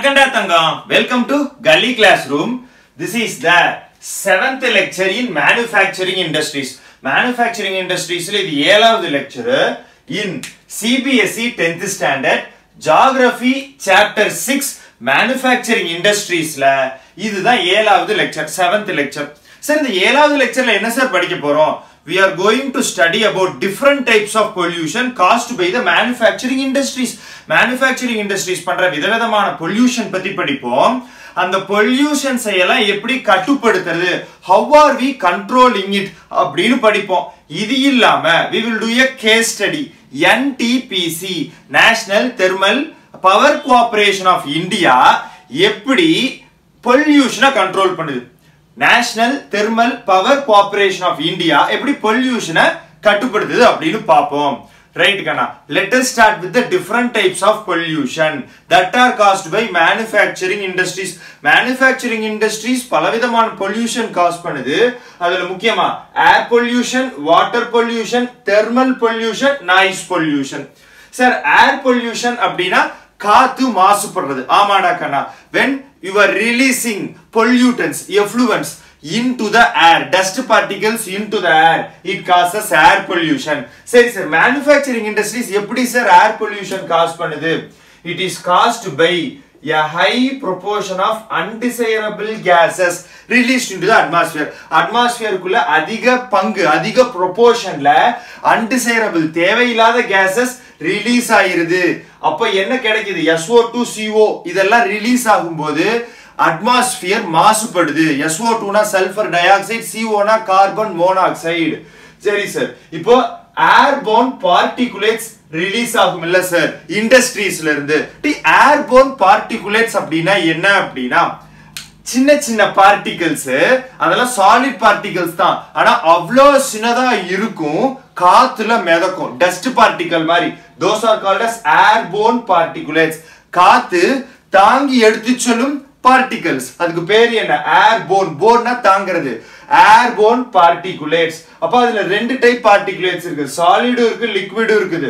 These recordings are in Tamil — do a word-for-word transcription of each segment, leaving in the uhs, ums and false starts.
Vanakkam Thangam. Welcome to GullyClassroom. This is the seventh lecture in manufacturing industries. Manufacturing industries is the ஏழாவது lecture in C B S E tenth standard Geography chapter six manufacturing industries la இதுதான் ஏழாவது lecture, seventh lecture. Sir, இந்த ஏழாவது lectureல என்ன சார் படிக்க போறோம்? We are going to study about different types of pollution caused by the manufacturing industries. Manufacturing industries பண்ற விதவிதமான pollution பத்தி படிப்போம். அந்த pollutions எல்லாம் எப்படி கட்டுப்படுத்துறது? How are we controlling it? அப்படின்னு படிப்போம். இது இல்லாம we will do a case study. N T P C National Thermal Power Corporation of India எப்படி pollution கண்ட்ரோல் பண்ணுது? National Thermal Power Corporation of India எப்படி pollution கட்டுப்படுத்துது அப்படின்னு பாப்போம். Right kana. Let us start with the different types of pollution that are caused by manufacturing industries. Manufacturing industries பலவிதமான pollution cause பண்ணுது. அதுல முக்கியமா air pollution, water pollution, thermal pollution, noise pollution. Sir, air pollution அப்படினா காத்து மாசுபடுறது. ஆமாடா கண்ணா. When you are releasing pollutants, effluents into the air, dust particles into the air, it causes air pollution. Sir, sir, manufacturing industries எப்படி sir air pollution cause பண்ணுது? It is caused by a high proportion of undesirable gases released into the atmosphere. Atmosphere குள்ள அதிக பங்கு, அதிக proportionல undesirable தேவையில்லாத gases release ஆயிருது. அப்ப என்ன கிடைக்குது? S O two C O இதெல்லாம் release ஆகும்போது atmosphere மாசுபடுது. S O two னா sulfur dioxide, C O னா carbon monoxide. சரி சார், இப்போ airborne particulates release ஆகும் இல்ல சார் இண்டஸ்ட்ரீஸ்ல இருந்து. airborne particulates அப்படினா என்ன அப்படினா சின்ன சின்ன particles, அதெல்லாம் solid particles தான். ஆனா அவ்ளோ சின்னதா இருக்கும், காத்துல மிதக்கும். dust particle மாதிரி. Those are called as airborne particulates. காத்து தாங்கி எடுத்து செல்லும் particles. அதுக்கு பேர் என்ன? airborne. borne னா தாங்கிறது. airborne particulates. அப்ப அதுல ரெண்டு டைப் particulates இருக்கு. solid இருக்கு, liquid இருக்குது.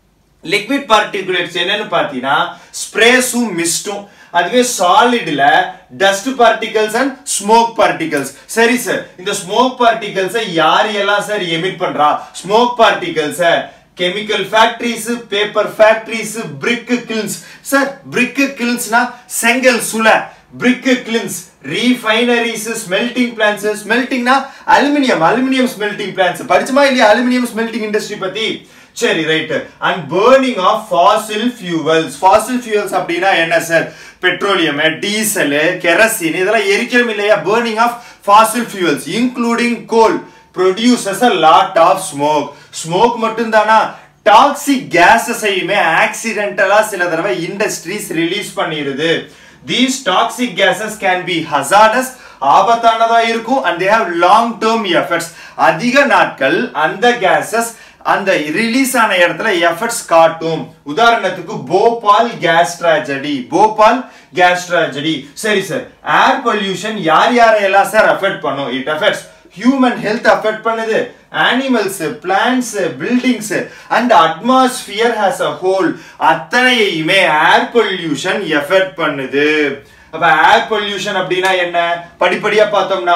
liquid particulates என்னன்னு பாத்தீங்கன்னா ஸ்ப்ரேஸும் மிஸ்டும். அதுவே சாலிட்ல dust particles and smoke particles. சரி சார், இந்த smoke particles யார் எல்லாம் சார் எமிட் பண்றா? smoke particles chemical factories, paper factories, brick kilns. Sir, brick kilns na செங்கல் சூளை. brick kilns, refineries, smelting plants. smelting na aluminium, aluminium smelting plants. படிச்சமா இல்லையா aluminium smelting industry பத்தி? சரி, right. and burning of fossil fuels. fossil fuels அப்படினா என்ன சார்? பெட்ரோலியம், டீசல், கெரசின் இதெல்லாம் எரிக்கிறோம் இல்லையா? burning of fossil fuels including coal produces a lot of smoke. smoke மட்டும் தானா? டாக்ஸிக் gases ஐயுமே ஆக்சிடென்டலா சில தடவை இண்டஸ்ட்ரீஸ் ரிலீஸ் பண்ணிருது. these toxic gases can be hazardous, ஆபத்தானதா இருக்கும், and they have long term effects. அதிக நாட்கள் அந்த gases அந்த ரிலீஸ் ஆன இடத்துல எஃபெக்ட்ஸ் காட்டும். உதாரணத்துக்கு Bhopal gas tragedy, Bhopal gas tragedy. சரி சார், ஏர் பொல்யூஷன் யார் யாரையெல்லாம் சார் அஃபெக்ட் பண்ணும்? It affects human health affect பண்ணுது, animals, plants, buildings and atmosphere has a whole அத்தனையுமே ஏர் பொல்யூஷன் எஃபெக்ட் பண்ணுது. அப்ப ஏர் பொல்யூஷன் அப்படின்னா என்ன? படிப்படியா பார்த்தோம்னா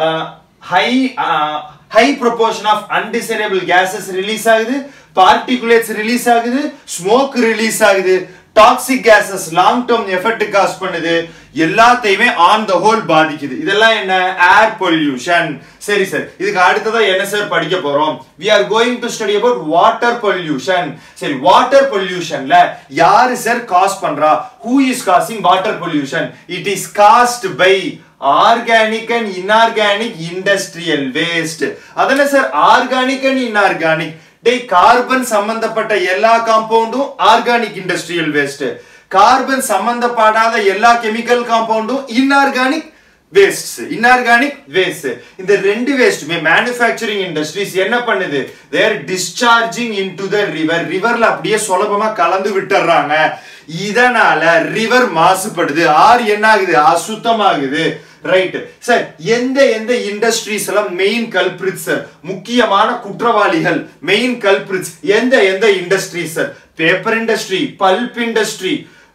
high high proportion of undesirable gases release ஆகுது, particulates release ஆகுது, smoke release ஆகுது, toxic gases long term effect cause பண்ணுது, எல்லாத்தையுமே on the whole பாதிக்குது. இதெல்லாம் என்ன? air pollution. சரி சார், இதுக்கு அடுத்ததா என்ன சார் படிக்க போறோம்? we are going to study about water pollution. சரி, water pollutionல யாரு சார் காஸ் பண்றா? who is causing water pollution? it is caused by organic and inorganic industrial waste. அதன சார் organic and inorganic டே கார்பன் சம்பந்தப்பட்ட எல்லா காம்பவுண்டும் ஆர்கானிக் இண்டஸ்ட்ரியல் வேஸ்ட், கார்பன் சம்பந்தப்படாத எல்லா கெமிக்கல் காம்பவுண்டும் இன்ஆர்கானிக் வேஸ்ட். இன்ஆர்கானிக் வேஸ்ட் இந்த ரெண்டு வேஸ்ட்டுமே மேனுஃபேக்சரிங் இண்டஸ்ட்ரீஸ் என்ன பண்ணுது? they are discharging into the river. ரிவர்ல அப்படியே சுலபமா கலந்து விட்டுறாங்க. இதனால ரிவர் மாசுபடுது, ஆறு என்ன ஆகுது? அசுத்தமாகுது. ரைட் சார், எந்த எந்த இண்டஸ்ட்ரீஸ் எல்லாம் மெயின் கல்பிரிட்ஸ், முக்கியமான குற்றவாளிகள், மெயின் கல்பிரிட்ஸ் எந்த எந்த industries? Paper industry, pulp industry,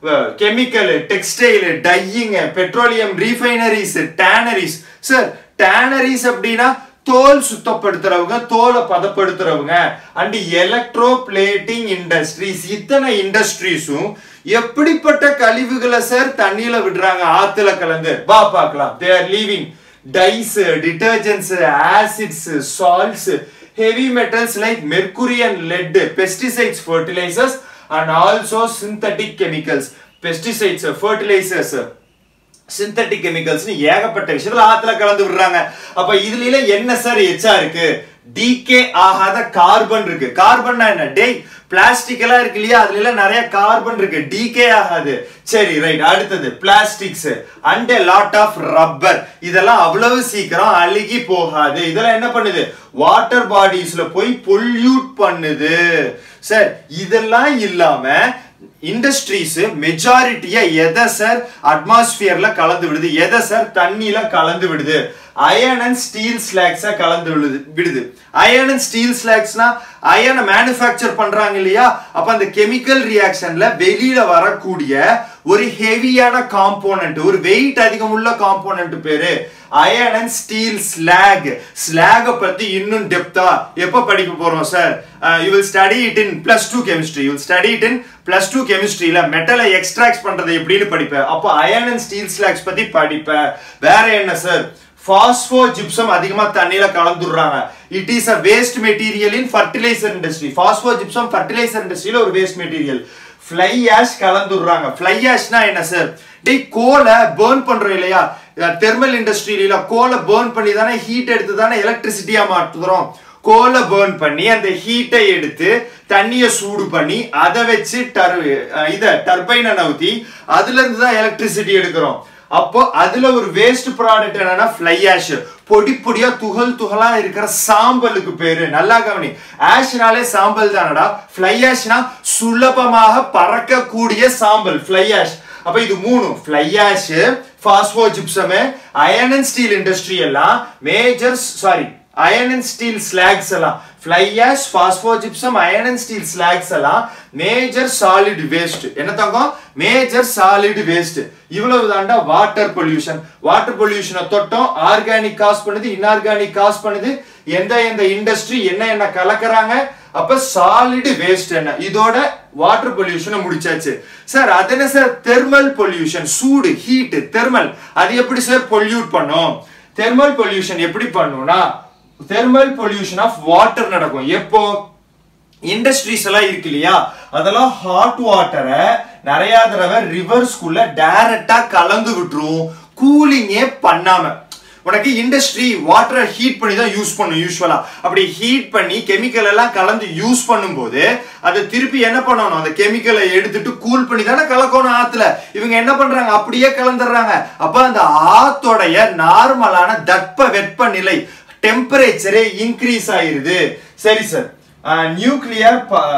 chemical, textile, dyeing, petroleum refineries, tanneries. Sir, tanneries அப்படினா தோல் சுத்தப்படுத்துறவங்க, தோலை பதப்படுத்துறவங்க. and electroplating industries. இத்தனை இண்டஸ்ட்ரீஸும் எப்படிப்பட்ட கழிவுகளை சார் தண்ணியில விடுறாங்க, ஆத்துல கலந்து. வா பார்க்கலாம். They are leaving dyes, detergents, acids, salts, heavy metals like mercury and lead, pesticides, fertilizers, and also synthetic chemicals. Pesticides, fertilizers, synthetic chemicals ni ஏகப்பட்ட விஷயத்துல ஆத்துல கலந்து விடுறாங்க. அப்ப இதுல என்ன சார் எச்சா இருக்கு? டிகே ஆகாத கார்பன் இருக்கு. கார்பன்னா என்ன? டேய் பிளாஸ்டிக் எல்லாம் இருக்கு இல்லையா, அதுல எல்லாம் நிறைய கார்பன் இருக்கு, டிகே ஆகாது. சரி ரைட். அடுத்தது plastics and a lot of rubber. இதெல்லாம் அவ்வளவு சீக்கிரம் அழுகி போகாது. இதெல்லாம் என்ன பண்ணுது? வாட்டர் பாடிஸ்ல போய் பொல்யூட் பண்ணுது. சார் இதெல்லாம் இல்லாம இண்டஸ்ட்ரீஸ் மெஜாரிட்டியா எதை சார் அட்மாஸ்பியர்ல கலந்து விடுது, எதை சார் தண்ணியில கலந்து விடுது? அயன் அண்ட் ஸ்டீல் ஸ்லாக்ஸ கலந்து விடுது விடுது அயன் அண்ட் ஸ்டீல் ஸ்லாக்ஸ்னா அயனை மேனுஃபேக்சர் பண்றாங்க இல்லையா, அப்ப அந்த கெமிக்கல் ரியாக்ஷன்ல வெளியில வரக்கூடிய ஒரு ஹெவியான காம்போனன்ட், ஒரு வெயிட் அதிகம் உள்ள காம்போனன்ட் பேரு அயன் அண்ட் ஸ்டீல் ஸ்லாக். ஸ்லாக பத்தி இன்னும் டெப்தா எப்ப படிக்க போறோம் sir? You will study it in plus two chemistry. You will study it in plus two கெமிஸ்ட்ரியில மெட்டலை எக்ஸ்ட்ராக்ட் பண்றது எப்படின்னு படிப்பேன். அப்போ அயன் அண்ட் ஸ்டீல் ஸ்லாக்ஸ் பத்தி படிப்பேன். வேற என்ன சார்? பாஸ்போ ஜிப்சம் அதிகமா தண்ணியில கலந்துடுறாங்க. It is a waste material in fertilizer industry. Phosphogypsum fertilizer industryல ஒரு waste material. fly ash கலந்துடுறாங்க. fly ashனா என்ன சார்? டேய் கோலை பர்ன் பண்றோம் இல்லையா, தெர்மல் இண்டஸ்ட்ரியில கோலை பர்ன் பண்ணி தானே ஹீட் எடுத்து தானே எலக்ட்ரிசிட்டியா மாற்றுறோம். கோலை பர்ன் பண்ணி அந்த ஹீட்டை எடுத்து தண்ணியை சூடு பண்ணி அதை வச்சு டர் இத டர்பைனை நவுத்தி அதுல இருந்து தான் எலக்ட்ரிசிட்டி எடுக்கிறோம். அப்போ அதுல ஒரு வேஸ்ட் ப்ராடக்ட் என்னன்னா ஃப்ளை ஆஷ். பொடி பொடியா துகள் துகளா இருக்கிற சாம்பலுக்கு பேரு. நல்லா கவனி, ஆஷ்னாலே சாம்பல் தானடா. ஃப்ளை ஆஷ்னா சுலபமாக பறக்கக்கூடிய சாம்பல், ஃப்ளை ஆஷ். அப்ப இது மூணு, fly ash, phosphogypsum, iron and steel industry எல்லாம் major sorry iron and steel slags எல்லாம், fly ash, phosphogypsum, iron and steel slags எல்லாம் major solid waste. என்ன தங்கம்? major solid waste. இவ்வளவு தாண்டா water pollution. water pollution தொட்டோம், organic காஸ் பண்ணுது, inorganic காஸ் பண்ணுது, எந்த எந்த இண்டஸ்ட்ரி என்ன என்ன கலக்கறாங்க. அப்ப solid waste என்ன? இதோட water pollution முடிச்சாச்சு. சார் அது என்ன சார்? thermal pollution, சூடு, heat, thermal. அது எப்படி சார் pollute பண்ணும்? thermal pollution எப்படி பண்ணும்னா thermal pollution of water நடக்கும். எப்போ? இண்டஸ்ட்ரீஸ் எல்லாம் இருக்கு இல்லையா, அதெல்லாம் ஹாட் வாட்டரை நிறைய தடவை ரிவர்ஸ்குள்ள டைரக்டா கலந்து விட்டுரும், கூலிங்கே பண்ணாம. உனக்கு இண்டஸ்ட்ரி வாட்டரை ஹீட் பண்ணி தான் யூஸ் பண்ணும் யூஸ்வலா. அப்படி ஹீட் பண்ணி கெமிக்கல் எல்லாம் கலந்து யூஸ் பண்ணும்போது அதை திருப்பி என்ன பண்ணணும்? அந்த கெமிக்கலை எடுத்துட்டு கூல் பண்ணி தானே கலக்கணும் ஆத்துல. இவங்க என்ன பண்றாங்க? அப்படியே கலந்துடுறாங்க. அப்ப அந்த ஆத்தோடைய நார்மலான தட்ப வெப்ப நிலை டெம்பரேச்சரே இன்க்ரீஸ் ஆயிருது. சரி சார், நியூக்ளியர்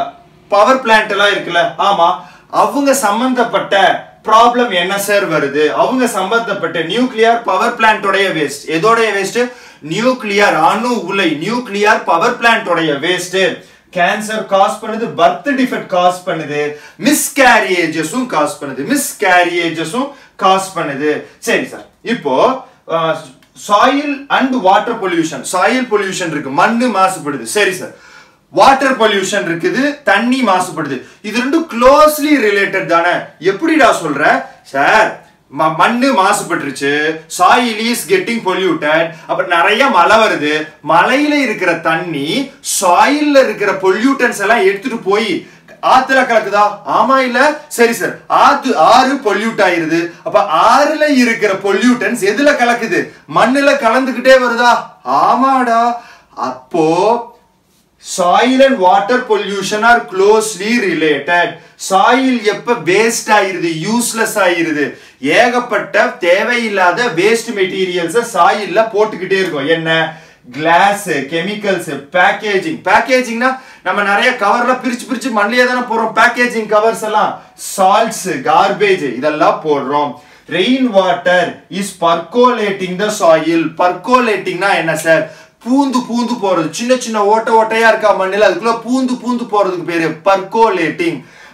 பவர் பிளான்ட் எல்லாம் இருக்குல்ல, ஆமா, அவங்க சம்பந்தப்பட்ட ப்ராப்ளம் என்ன சார் வருது? அவங்க சம்பந்தப்பட்ட நியூக்ளியர் பவர் பிளான்டோடைய வேஸ்ட். எதோடைய வேஸ்ட்? நியூக்ளியர் அணு உலை, நியூக்ளியர் பவர் பிளான்டோடைய வேஸ்ட் கேன்சர் காஸ் பண்ணுது, பர்த் டிஃபெக்ட் காஸ் பண்ணுது, மிஸ்கேரியேஜஸும் காஸ் பண்ணுது, மிஸ்கேரியேஜஸும் காஸ் பண்ணுது. சரி சார், இப்போ soil and water pollution. Soil pollution இருக்கு, மண்ணு மாசுபடுது. சரி சார், வாட்டர் பொல்யூஷன் இருக்குது, தண்ணி மாசுபடுது. இது ரெண்டும் க்ளோஸ்லி ரிலேட்டட் தானே? எப்படிடா சொல்ற சார்? மண்ணு மாசுபட்டுருச்சு, சாயில் இஸ் கெட்டிங் பொல்யூட்டட். அப்ப நிறைய மழை வருது, மலையில இருக்கிற தண்ணி சாயில்ல இருக்கிற பொல்யூட்டன்ஸ் எல்லாம் எடுத்துட்டு போய் ஆத்துல கலக்குதா? ஆமா இல்ல? சரி சார், ஆத்து ஆறு பொல்யூட் ஆயிருது. அப்ப ஆறுல இருக்கிற பொல்யூட்டன்ஸ் எதுல கலக்குது? மண்ணுல கலந்துகிட்டே வருதா? ஆமாடா. அப்போ soil and water pollution are closely related. soil எப்ப வேஸ்ட் ஆயிருது, யூஸ்லெஸ் ஆயிருது, ஏகப்பட்ட தேவையில்லாத வேஸ்ட் மெட்டீரியல்ஸ் சாயில்ல போட்டுக்கிட்டே இருக்கும். என்ன? Class, chemicals, packaging. பேக்கேஜிங்னா நம்ம நிறைய கவர்ல பிரிச்சு பிரிச்சு மண்ணிலே தானே போடுறோம். பேக்கேஜிங் கவர்ஸ் எல்லாம் சால்ட்ஸ், கார்பேஜ் இதெல்லாம் போடுறோம். Rain water is percolating the soil. பர்கோலேட்டிங்னா என்ன சார்? பூந்து பூந்து போறது. சின்ன சின்ன ஓட்ட ஓட்டையா இருக்கா மண்ணில், அதுக்குள்ள பூந்து பூந்து போறதுக்கு பேரு பர்கோலேட்டிங்.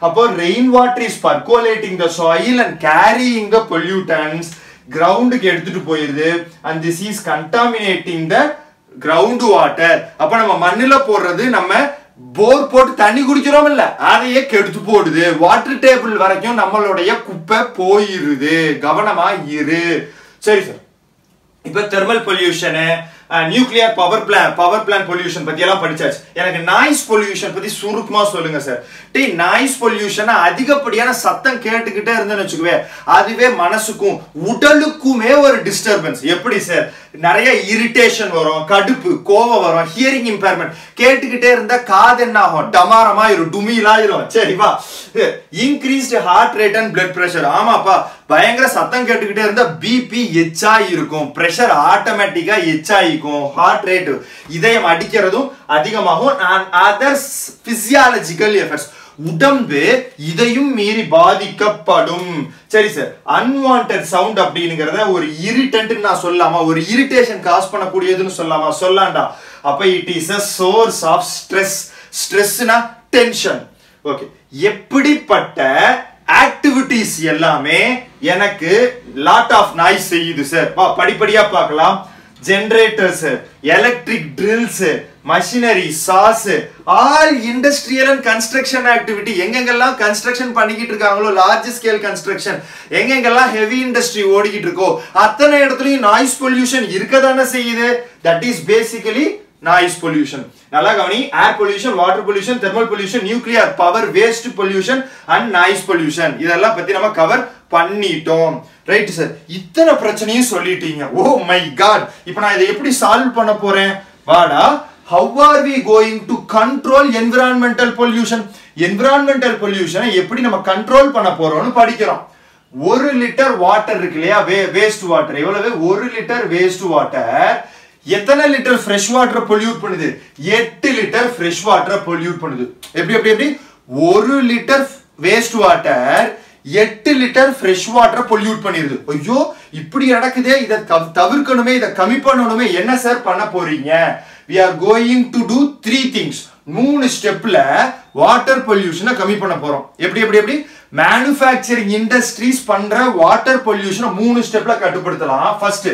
அப்போ rain water is percolating the soil and carrying the pollutants கிரவுண்டுக்கு எடுத்துட்டு போயிருது and this is contaminating the ground water. அப்ப நம்ம மண்ணுல போடுறது நம்ம போர் போட்டு தண்ணி குடிக்கிறோம் இல்ல, அதையே கெடுத்து போடுது. வாட்டர் டேபிள் வரைக்கும் நம்மளுடைய குப்பை போயிருது. கவனமா இரு. சரி சார், இப்ப thermal pollution, nuclear power plant power plant pollution பத்தி எல்லாம் படிச்சாச்சு. எனக்கு நாய்ஸ் பொல்யூஷன் பத்தி சுருக்கமா சொல்லுங்க சார். டே நாய்ஸ் பொல்யூஷன் அதிகப்படியான சத்தம் கேட்டுக்கிட்டே இருந்தேன்னு வச்சுக்குவே, அதுவே மனசுக்கும் உடலுக்குமே ஒரு டிஸ்டர்பன்ஸ். எப்படி சார்? நிறைய இரிட்டேஷன் வரும், கடுப்பு, கோவம் வரும், ஹியரிங் இம்பேர்மெண்ட். கேட்டுக்கிட்டே இருந்தா காது என்ன ஆகும்? டமாரமா இரும், டுமிலாயிரும். சரிவா? Increased heart rate and blood pressure. ஆமாப்பா, பயங்கர சத்தம் கேட்டுக்கிட்டே இருந்தா பிபி எச்சா இருக்கும், பிரஷர் ஆட்டோமேட்டிக்கா எச்சா இருக்கும், ஹார்ட் ரேட் இதயம் அடிக்கிறதும் அதிகமாகும். அதர் பிசியாலஜிக்கல் எஃபெக்ட்ஸ், உடம்பு இதையும் மீறி பாதிக்கப்படும். சரி சார், அன்வான்டட் சவுண்ட் அப்படிங்கறத ஒரு இரிட்டன்ட் நான் சொல்லாமா, ஒரு இரிட்டேஷன் காஸ் பண்ணக்கூடியதுன்னு சொல்லாமா? சொல்லாண்டா. அப்ப it is a source of stress. ஸ்ட்ரெஸ்னா டென்ஷன். ஓகே, எப்படிப்பட்ட ஆக்டிவிட்டிஸ் எல்லாமே எனக்கு லாட் ஆஃப் நாய்ஸ் செய்யுது சார்? படிப்படியா பார்க்கலாம். Generators, electric drills, machinery, saws, all industrial and construction activity. எங்கெங்கெல்லாம் கன்ஸ்ட்ரக்ஷன் பண்ணிக்கிட்டு இருக்காங்களோ, லார்ஜ் ஸ்கேல் கன்ஸ்ட்ரக்ஷன், எங்கெங்கெல்லாம் ஹெவி இண்டஸ்ட்ரி ஓடிக்கிட்டு இருக்கோ அத்தனை இடத்துலயும் நாய்ஸ் பொல்யூஷன் இருக்கதானே செய்யுது. That is basically noise pollution. நல்லா கவனி. Air pollution, water pollution, thermal pollution, nuclear power, waste pollution and noise pollution. இதெல்லாம் பத்தி நம்ம கவர் பண்ணிட்டோம். ரைட் சார், இத்தனை பிரச்சனையும் சொல்லிட்டீங்க. ஓ மை காட், இப்போ நான் இதை எப்படி சால்வ் பண்ண போறேன்? வாடா. How are we going to control environmental pollution? Environmental pollution எப்படி நம்ம கண்ட்ரோல் பண்ண போறோம்னு படிக்கிறோம். ஒரு லிட்டர் வாட்டர் இருக்கு இல்லையா, வேஸ்ட் வாட்டர் எவ்வளவு? ஒரு லிட்டர் வேஸ்ட் வாட்டர் எத்தனை லிட்டர் ஃப்ரெஷ் வாட்டர் பொல்யூட் பண்ணுது? எட்டு லிட்டர் ஃப்ரெஷ் வாட்டர் பொல்யூட் பண்ணுது. எப்படி எப்படி எப்படி? ஒரு லிட்டர் வேஸ்ட் வாட்டர் எட்டு லிட்டர் ஃப்ரெஷ் வாட்டர் பொல்யூட் பண்ணிருது. ஐயோ, இப்படி நடக்குதே, இதை தவிர்க்கணுமே, இதை கம்மி பண்ணணுமே. என்ன சார் பண்ண போறீங்க? we are going to do three things. மூணு ஸ்டெப்ல வாட்டர் பொல்யூஷனை கம்மி பண்ண போறோம். எப்படி எப்படி எப்படி? மேனுஃபேக்சரிங் இண்டஸ்ட்ரீஸ் பண்ற வாட்டர் பொல்யூஷனை மூணு ஸ்டெப்ல கட்டுப்படுத்தலாம். ஃபர்ஸ்ட்,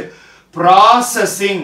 ப்ராசஸிங்,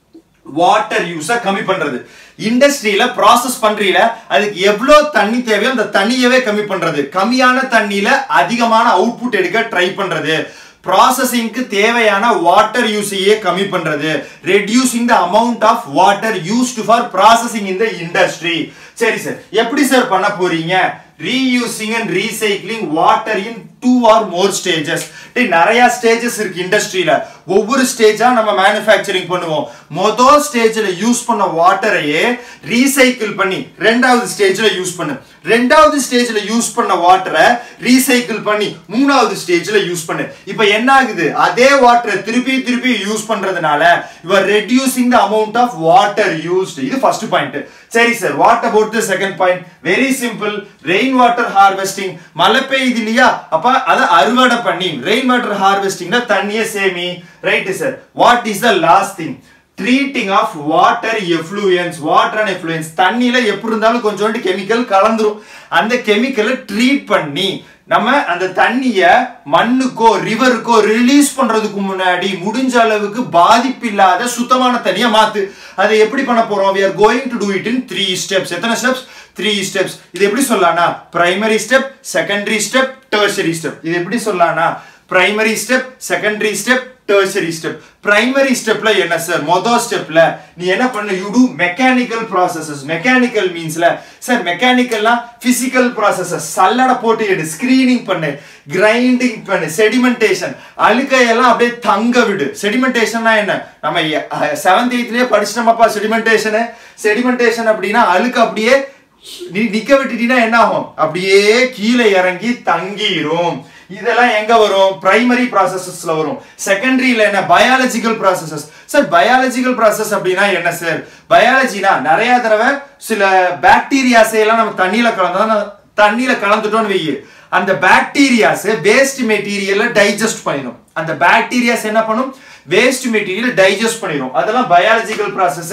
வாட்டர் யூஸை கம்மி பண்றது. இண்டஸ்ட்ரியில ப்ராசஸ் பண்றீல, அதுக்கு எவ்வளவு தண்ணி தேவையோ அந்த தண்ணியவே கம்மி பண்றது. கம்மியான தண்ணியில அதிகமான அவுட்புட் எடுக்க ட்ரை பண்றது. ப்ராசஸிங்க்கு தேவையான வாட்டர் யூஸையே கம்மி பண்றது. Reducing the amount of water used for processing in the industry. சரி சார், எப்படி சார் பண்ண போறீங்க? reusing and recycling water in two or more stages. நிறைய ஸ்டேஜஸ் இருக்கு இண்டஸ்ட்ரியில. ஒவ்வொரு ஸ்டேஜா நம்ம மேனுஃபேக்சரிங் பண்ணுவோம். முதல் ஸ்டேஜ்ல யூஸ் பண்ண வாட்டரையே ரீசைக்கிள் பண்ணி ரெண்டாவது ஸ்டேஜ்ல யூஸ் பண்ணு. ரெண்டாவது ஸ்டேஜ்ல யூஸ் பண்ண வாட்டரை ரீசைக்கிள் பண்ணி மூணாவது ஸ்டேஜ்ல யூஸ் பண்ணு. இப்போ என்ன ஆகுது? அதே வாட்டரை திருப்பி திருப்பி யூஸ் பண்றதுனால you are reducing the amount of water used. இது ஃபர்ஸ்ட் பாயிண்ட். சரி sir, what about the second point? Very simple. Rain water harvesting. மழை பெய்யுது இல்லையா, அப்ப அதை அறுவடை பண்ணி ரெயின் வாட்டர் ஹார்வெஸ்டிங்ல தண்ணியை சேமி. Right sir. What is the last thing? Treating of water effluents. Water and effluents, தண்ணியில எப்படி இருந்தாலும் கொஞ்சோண்டு கெமிக்கல் கலந்துரும். அந்த கெமிக்கலை ட்ரீட் பண்ணி நம்ம அந்த தண்ணிய மண்ணுக்கோ ரிவருக்கோ ரிலீஸ் பண்றதுக்கு முன்னாடி முடிஞ்ச அளவுக்கு பாதிப்பு இல்லாத சுத்தமான தண்ணியை மாத்து. அதை எப்படி பண்ண போறோம்? we are going to do it in three steps. எத்தனை ஸ்டெப்ஸ்? three steps. இது எப்படி சொல்லலாம்னா primary step, secondary step, tertiary step. இது எப்படி சொல்லலாம்னா primary step, secondary step, tertiary step. Primary step la enna sir? Modha step la nee enna pannu? You do mechanical processes. Mechanical means la sir, mechanical na physical processes. Sallada potu edu, screening pannu, grinding pannu, sedimentation. Alukka ella apdiye thanga vidu. Sedimentation na enna? Nama seventh eighth liye padichtamappa sedimentation. Sedimentation அப்படினா அழுக்கு அப்படியே நிக்க விட்டுட்டீனா என்ன ஆகும்? அப்படியே கீழே இறங்கி தங்கிரும். இதெல்லாம் எங்க வரும்? பிரைமரி ப்ராசஸஸ்ல வரும். செகண்டரியில என்ன? Biological processes. Sir biological process அப்படின்னா என்ன சார்? பயாலஜினா நிறைய தடவை சில பாக்டீரியாஸ் எல்லாம் நம்ம தண்ணியில கலந்தா தண்ணியில கலந்துட்டோம்னு வெயி, அந்த பாக்டீரியாஸ் வேஸ்ட் மெட்டீரியலை டைஜஸ்ட் பண்ணிடும். அந்த பாக்டீரியாஸ் என்ன பண்ணும்? வேஸ்ட் மெட்டீரியலை டைஜஸ்ட் பண்ணிடும். அதெல்லாம் பயாலஜிக்கல் ப்ராசஸ்.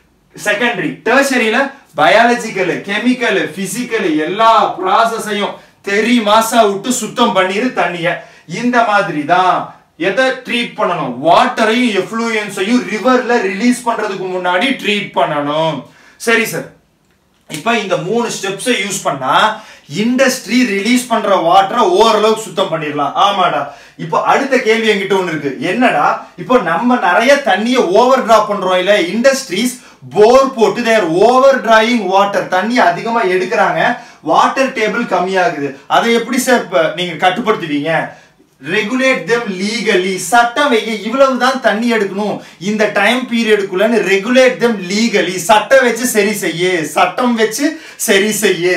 செகண்டரி. டெர்ஷரியில பயாலஜிக்கல், கெமிக்கல், பிசிக்கல் எல்லா ப்ராசஸையும் தெரி மாசா விட்டு சுத்தம் பண்ணிரு தண்ணிய. இந்த மாதிரி தான் எதை ட்ரீட் பண்ணணும், வாட்டரையும் எஃப்ளூயன்ஸையும் ரிவர்ல ரிலீஸ் பண்றதுக்கு முன்னாடி ட்ரீட் பண்ணணும். சரி சார், இப்ப இந்த மூணு ஸ்டெப்ஸை யூஸ் பண்ணா இண்டஸ்ட்ரி ரிலீஸ் பண்ற வாட்டரை ஓரளவுக்கு சுத்தம் பண்ணிடலாம். ஆமாடா. இப்போ அடுத்த கேள்வி என்கிட்ட ஒண்ணு இருக்கு. என்னடா, இப்போ நம்ம நிறைய தண்ணியை ஓவர் டிரா பண்றோம் இல்ல, இண்டஸ்ட்ரீஸ் போர் போட்டு தேர் ஓவர் டிராயிங் வாட்டர், தண்ணி அதிகமா எடுக்கிறாங்க, வாட்டர் டேபிள் கம்மியாகுது. அதை எப்படி சார் நீங்க கட்டுப்படுத்துவீங்க? ரெகுலேட் தெம் லீகலி, சட்டம் வைக்க, இவ்வளவுதான் தண்ணி எடுக்கணும் இந்த டைம் பீரியடுக்குள்ளன்னு ரெகுலேட் தெம் லீகலி, சட்டம் வச்சு சரி செய்ய, சட்டம் வச்சு சரி செய்ய.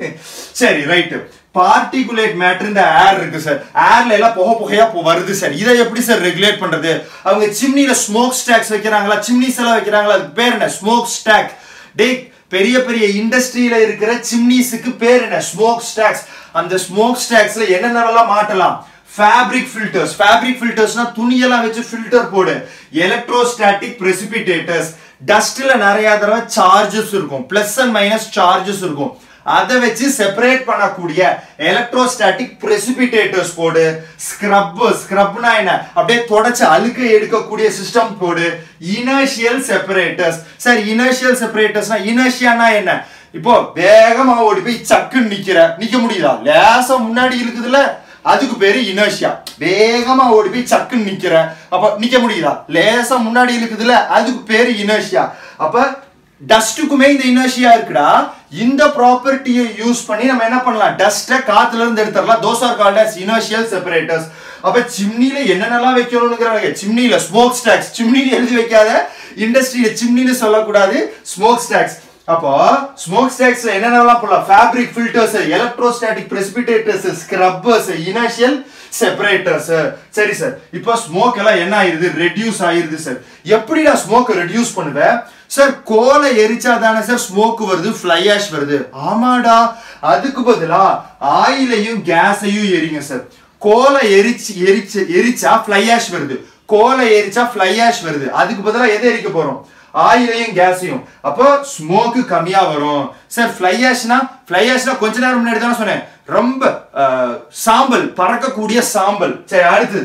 சரி ரைட். பார்ட்டிகுலேட் மேட்டர் இந்த ஏர் இருக்கு சார், ஏர்ல எல்லாம் புகை புகையா வருது சார், இதை எப்படி சார் ரெகுலேட் பண்றது? அவங்க சிம்னில ஸ்மோக் ஸ்டாக்ஸ் வைக்கிறாங்களா, சிம்னிஸ் எல்லாம் வைக்கிறாங்களா, அதுக்கு பேர் என்ன? Smoke stock. டே, பெரிய பெரிய இண்டஸ்ட்ரியில இருக்கிற சிம்னிஸுக்கு பேர் என்ன? Smoke stacks. அந்த ஸ்மோக் ஸ்டாக்ஸ்ல என்னென்னலாம் மாட்டலாம்? Fabric filters. ஃபேப்ரிக் ஃபில்டர்ஸ்னா துணியெல்லாம் வச்சு ஃபில்டர் போடு. எலக்ட்ரோஸ்டாட்டிக் பிரசிபிடேட்டர்ஸ், டஸ்ட்ல நிறைய தடவை சார்ஜஸ் இருக்கும், பிளஸ் அண்ட் மைனஸ் சார்ஜஸ் இருக்கும், அதை வச்சு செப்பரேட் பண்ணக்கூடிய எலக்ட்ரோஸ்டாட்டிக் பிரசிபிடேட்டர்ஸ் போடு. ஸ்க்ரப், ஸ்க்ரப்னா என்ன? அப்படியே தொடச்சு அழுக்க எடுக்கக்கூடிய சிஸ்டம் போடு. Inertial separators. சார் இனர்ஷியல் செப்பரேட்டர்ஸ்னா, இனர்ஷியானா என்ன? இப்போ வேகமா ஓடி போய் சக்குன்னு நிக்கிற, நிக்க முடியுதா? லேசா முன்னாடி இருக்குதுல்ல, அதுக்கு பேரு இனர்ஷியா. வேகமா ஓடி போய் சக்குன்னு நிக்கிற, அப்ப நிக்க முடியுதா? லேசா முன்னாடி இருக்குதுல்ல, அதுக்கு பேரு இனர்ஷியா. அப்ப டஸ்டுக்குமே இந்த இனர்ஷியா இருக்குடா. இந்த ப்ராப்பர்ட்டியை யூஸ் பண்ணி நம்ம என்ன பண்ணலாம்? டஸ்ட்டை காத்துல இருந்து எடுத்துடலாம். Those are called as inertial separators. அப்ப சிம்னில என்னென்னலாம் வைக்கணும்ங்கறாங்க? சிம்னில ஸ்மோக் ஸ்டாக்ஸ், சிம்னில எழுதி வைக்காத, இண்டஸ்ட்ரியில சிம்னின்னு சொல்லக்கூடாது, ஸ்மோக் ஸ்டாக்ஸ். அப்போ ஸ்மோக் ஸ்டாக்ஸ்ல என்னென்னலாம் போடலாம்? Fabric filters, electrostatic precipitators, scrubbers, inertial separators. சரி சார், இப்போ ஸ்மோக் எல்லாம் என்ன ஆயிருது? ரெடியூஸ் ஆயிருது சார். எப்படிடா ஸ்மோக் ரெடியூஸ் பண்ணுவ சார்? கோலை எரிச்சா தானே சார் ஸ்மோக் வருது, ஃப்ளை ஆஷ் வருது. ஆமாடா, அதுக்கு பதிலா ஆயிலையும் கேஸையும் எரிங்க சார். கோலை எரிச்சு எரிச்சு எரிச்சா ஃப்ளை ஆஷ் வருது, கோலை எரிச்சா ஃப்ளை ஆஷ் வருது. அதுக்கு பதிலா எதை எரிக்க போறோம்? ஆயிலையும் கேஸையும். அப்போ ஸ்மோக்கு கம்மியா வரும் சார். ஃப்ளை ஆஷ்னா, ஃப்ளை ஆஷ்னா கொஞ்ச நேரம் முன்னாடி தானே சொன்னேன், ரொம்ப சாம்பல், பறக்கக்கூடிய சாம்பல். சரி, அடுத்து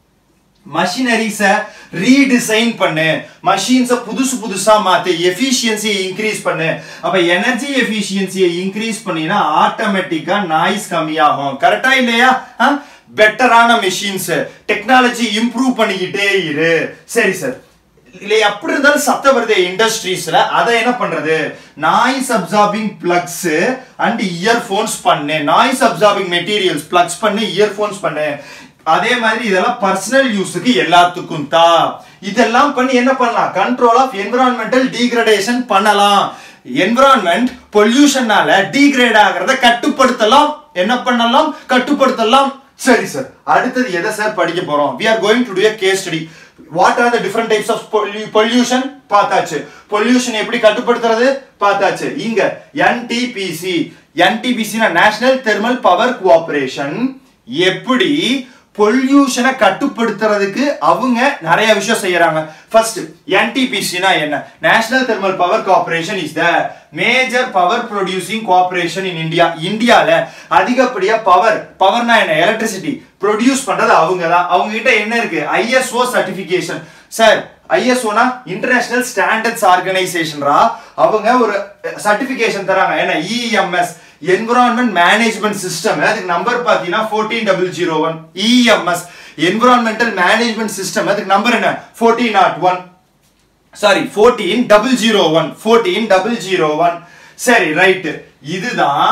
மஷினரிஸை ரீடிசைன் பண்ணு, மஷின்ஸை புதுசு புதுசா மாத்து, எஃபிஷியன்சியை இன்க்ரீஸ் பண்ணு. அப்ப எனர்ஜி எஃபிஷியன்சியை இன்க்ரீஸ் பண்ணினா ஆட்டோமேட்டிக்கா நாய்ஸ் கம்மியாகும். கரெக்டா இல்லையா? பெட்டரான மெஷின்ஸ், டெக்னாலஜி இம்ப்ரூவ் பண்ணிக்கிட்டே இரு. சரி சார், இல்லை அப்படி இருந்தாலும் சத்தம் வருது இண்டஸ்ட்ரீஸ்ல, அதை என்ன பண்றது? Noise absorbing plugs and earphones பண்ணு. நாய்ஸ் அப்சார்பிங் மெட்டீரியல்ஸ் பிளக்ஸ் பண்ணு, இயர்போன்ஸ் பண்ணு. அதே மாதிரி இதெல்லாம் பர்சனல் யூஸுக்கு எல்லாத்துக்கும் தான். இதெல்லாம் பண்ணி என்ன பண்ணலாம்? கண்ட்ரோல் ஆஃப் என்விரான்மெண்டல் டீக்ரேடேஷன் பண்ணலாம். என்விரான்மெண்ட் பொல்யூஷனால டீக்ரேட் ஆகிறத கட்டுப்படுத்தலாம். என்ன பண்ணலாம்? கட்டுப்படுத்தலாம். சரி சார், அடுத்தது எதை சார் படிக்க போறோம்? we are going to do a case study. what are the different types of pollution பார்த்தாச்சு. பொல்யூஷன் எப்படி கட்டுப்படுத்துறது பார்த்தாச்சு. இங்க N T P C, N T P C னா நேஷனல் தெர்மல் பவர் கோஆபரேஷன் எப்படி பொல்யூஷனை கட்டுப்படுத்துறதுக்கு அவங்க நிறைய விஷயம் செய்யறாங்க. First N T P C னா என்ன? National thermal power corporation is the major power producing corporation in India. இந்தியால அதிகப்படியா பவர், பவர்னா என்ன? எலக்ட்ரிசிட்டி ப்ரொடியூஸ் பண்றது அவங்க தான். அவங்க கிட்ட என்ன இருக்கு? I S O certification. Sir I S O னா இன்டர்நேஷனல் ஸ்டாண்டர்ட்ஸ் ஆர்கனைசேஷன்ரா. அவங்க ஒரு சர்டிபிகேஷன் தராங்க. என்ன? E M S, environment management system. அதுக்கு நம்பர் பாத்தீங்கன்னா fourteen thousand one. E M S, environmental management system. அதுக்கு நம்பர் என்ன? fourteen oh one. Sorry, fourteen thousand one. fourteen thousand one. சரி ரைட். இதுதான்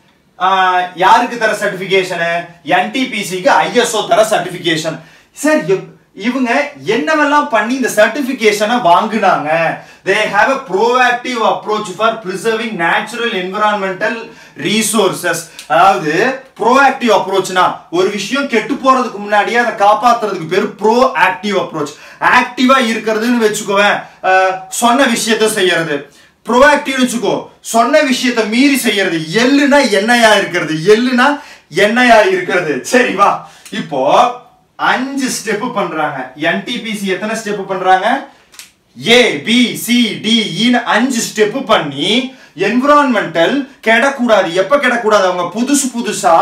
யாருக்கு தர certification? N T P C க்கு I S O தர சர்டிபிகேஷன். சார் இவங்க என்னவெல்லாம் பண்ணி இந்த சர்டிபிகேஷனை வாங்குனாங்க? they have a proactive approach for preserving natural environmental resources. அதாவது proactive approachனா ஒரு விஷயம் கெட்டு போறதுக்கு முன்னாடியே அதை காப்பாத்துறதுக்கு பேரு proactive approach. ஆக்டிவா இருக்கிறதுன்னு வெச்சுக்கோவேன், சொன்ன விஷயத்தை செய்யறது. proactive வெச்சுக்கோ, சொன்ன விஷயத்தை மீறி செய்யறது. எல்லுனா என்னையா இருக்கிறது, எல்லுனா என்னையா இருக்கிறது. சரி வா, இப்போ அஞ்சு ஸ்டெப் பண்றாங்க. N T P C எத்தனை ஸ்டெப் பண்றாங்க? A B C D E ன்னு அஞ்சு ஸ்டெப் பண்ணி என்விரான்மெண்டல் கெடக்கூடாது. எப்ப கெடக்கூடாது? அவங்க புதுசு புதுசா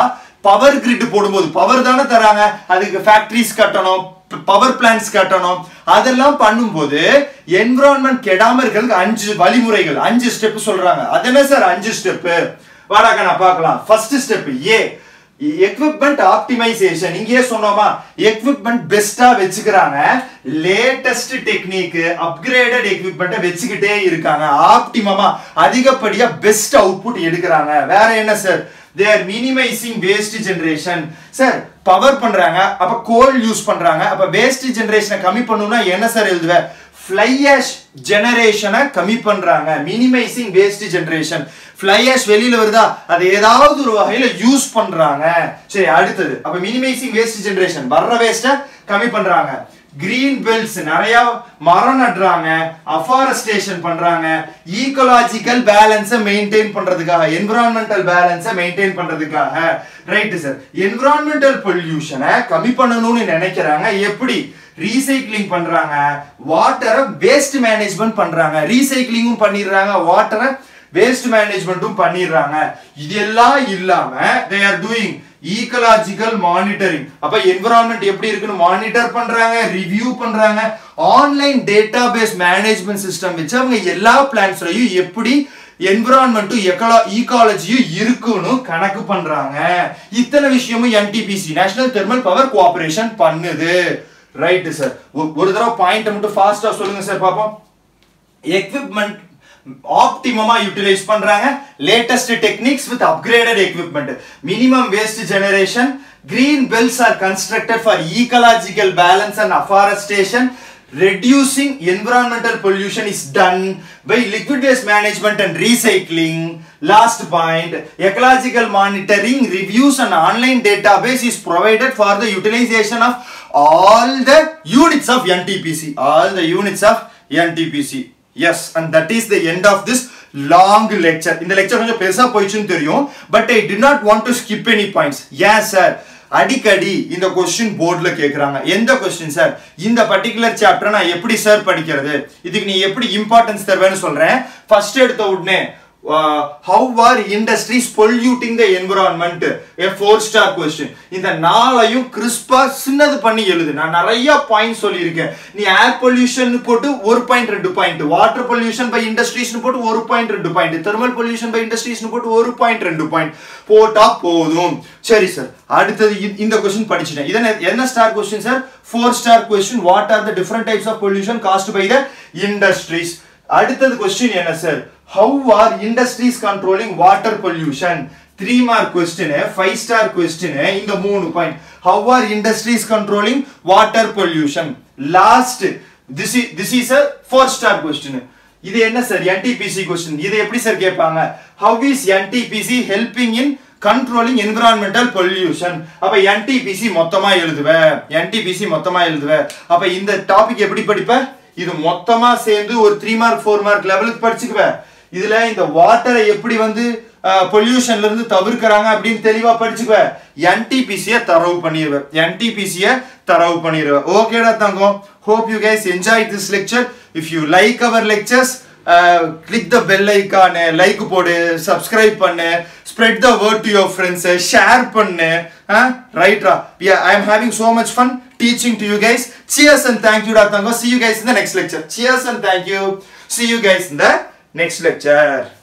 பவர் கிரிட் போடும்போது பவர் தானே தராங்க, அதுக்கு ஃபேக்டரிஸ் கட்டணும், பவர் பிளான்ட்ஸ் கட்டணும், அதெல்லாம் பண்ணும்போது என்விரான்மெண்ட் கெடாம இருக்கிறதுக்கு அஞ்சு வழிமுறைகள், அஞ்சு ஸ்டெப் சொல்றாங்க. அது என்ன சார் அஞ்சு ஸ்டெப்? வாடாக்க நான் பார்க்கலாம். First step A, equipment optimisation. இங்கேயே சொன்னோமா, எக்விப்மெண்ட் பெஸ்டா வச்சுக்கிறாங்க, லேட்டஸ்ட் டெக்னிக், அப்கிரேடட் எக்விப்மெண்ட்டை வச்சுக்கிட்டே இருக்காங்க, ஆப்டிமமா அதிகப்படியா பெஸ்ட் அவுட்புட் எடுக்கிறாங்க. வேற என்ன sir? they are minimizing waste generation. Sir power பண்றாங்க, அப்ப கோல் யூஸ் பண்றாங்க, அப்ப வேஸ்ட் ஜெனரேஷனை கம்மி பண்ணனும்னா என்ன சார் எழுதுவ? fly ash ஜெனரேஷனை கம்மி பண்றாங்க, minimizing waste generation. fly ash வெளியில வருதா, அது ஏதாவது ஒரு வகையில யூஸ் பண்றாங்க. சரி, அடுத்தது அப்ப minimizing waste generation, வர்ற வேஸ்ட்டை கம்மி பண்றாங்க. green belts, நிறைய மரம் நடுறாங்க, afforestation பண்றாங்க, ecological balance maintain பண்றதுக்காக, environmental balance maintain பண்றதுக்காக. ரைட் சார், environmental pollution கம்மி பண்ணணும்னு நினைக்கிறாங்க. எப்படி? ரீசைக்ளிங் பண்றாங்க, வாட்டரை வேஸ்ட் மேனேஜ்மெண்ட் பண்றாங்க, ரீசைக்ளிங்கும் பண்ணிடுறாங்க, வாட்டரை வேஸ்ட் மேனேஜ்மெண்ட்டும் பண்ணிடுறாங்க. இதெல்லாம் இல்லாம they are doing ecological monitoring. அப்ப என்விரான்மெண்ட் எப்படி இருக்குன்னு மானிட்டர் பண்றாங்க, ரிவ்யூ பண்றாங்க. ஆன்லைன் டேட்டாபேஸ் மேனேஜ்மெண்ட் சிஸ்டம் வச்சு அவங்க எல்லா பிளான்ஸ்லயும் எப்படி என்விரான்மெண்ட்டும் ஈகாலஜியும் இருக்குன்னு கணக்கு பண்றாங்க. இத்தனை விஷயமும் N T P C national thermal power corporation பண்ணுது. ரைட் சார், ஒரு தடவை பாயிண்ட் மட்டும் ஃபாஸ்டா சொல்லுங்க சார் பாப்போம். எக்விப்மெண்ட் ஆப்டிமமா யூட்டிலைஸ் பண்றாங்க, latest techniques with upgraded equipment, minimum waste generation, green belts are constructed for ecological balance and afforestation, reducing environmental pollution is done by liquid waste management and recycling. Last point, ecological monitoring, reviews and online database is provided for the utilization of all the units of N T P C, all the units of N T P C. Yes, and that is the end of this long lecture. In the lecture கொஞ்சம் பெருசா போயிடுச்சுன்னு தெரியும், but I did not want to skip any points. Yes sir, அடிக்கடி இந்த கொஸ்டின் போர்ட்ல கேக்குறாங்க. எந்த கொஸ்டின் சார்? இந்த பர்టిక్యులர் சாப்டர் நான் எப்படி சார் படிக்கிறது, இதுக்கு நீ எப்படி இம்பார்ட்டன்ஸ் தருவேன்னு சொல்றேன். ஃபர்ஸ்ட் எடுத்த உடனே Uh, how are industries polluting the environment? A four star question. இந்த நாளையும் கிறிஸ்பா சின்னது பண்ணி எழுது. நான் நிறைய பாயிண்ட் சொல்லியிருக்கேன். நீ ஏர் பொல்யூஷன் போட்டு ஒரு பாயிண்ட் ரெண்டு point, water pollution by industries போட்டு ஒரு பாயிண்ட் ரெண்டு point, thermal pollution by industries போட்டு ஒரு பாயிண்ட் ரெண்டு பாயிண்ட் போட்டா போதும். சரி சார், அடுத்தது இந்த கொஸ்டின் படிச்சிட்டேன். இது என்ன star question sir? Four star question. What are the different types of pollution caused by the industries. அடுத்தது கொஸ்டின் என்ன sir? How are industries controlling water pollution? three mark question, five star question. இந்த மூணு point. How are industries controlling water pollution? Last, this is this is a four star question. இது என்ன sir? N T P C question. இது எப்படி சார் கேட்பாங்க? How is N T P C helping in controlling environmental pollution? அப்ப N T P C மொத்தமா எழுதுவ, N T P C மொத்தமா எழுதுவ. அப்ப இந்த டாபிக் எப்படி படிப்ப? இது மொத்தமா சேர்ந்து ஒரு three mark four mark லெவலுக்கு படிச்சுக்குவ. இதுல இந்த வாட்டரை எப்படி வந்து பொல்யூஷன்ல இருந்து தவிர்க்கறாங்க அப்படின்னு தெளிவா படிச்சுக்குவ. N T P C தரவு பண்ணிடுவ, N T P C தரவு பண்ணிடுவ. ஓகேடா தங்கம். Hope you guys enjoyed this lecture. If you like our lectures, uh, click the bell icon, like போடு, subscribe பண்ணு, spread the word to your friends, share பண்ணு. Right ra? Yeah, I am having so much fun teaching to you guys. Cheers and thank you da thango. See you guys in the next lecture. Cheers and thank you. See you guys in the next lecture.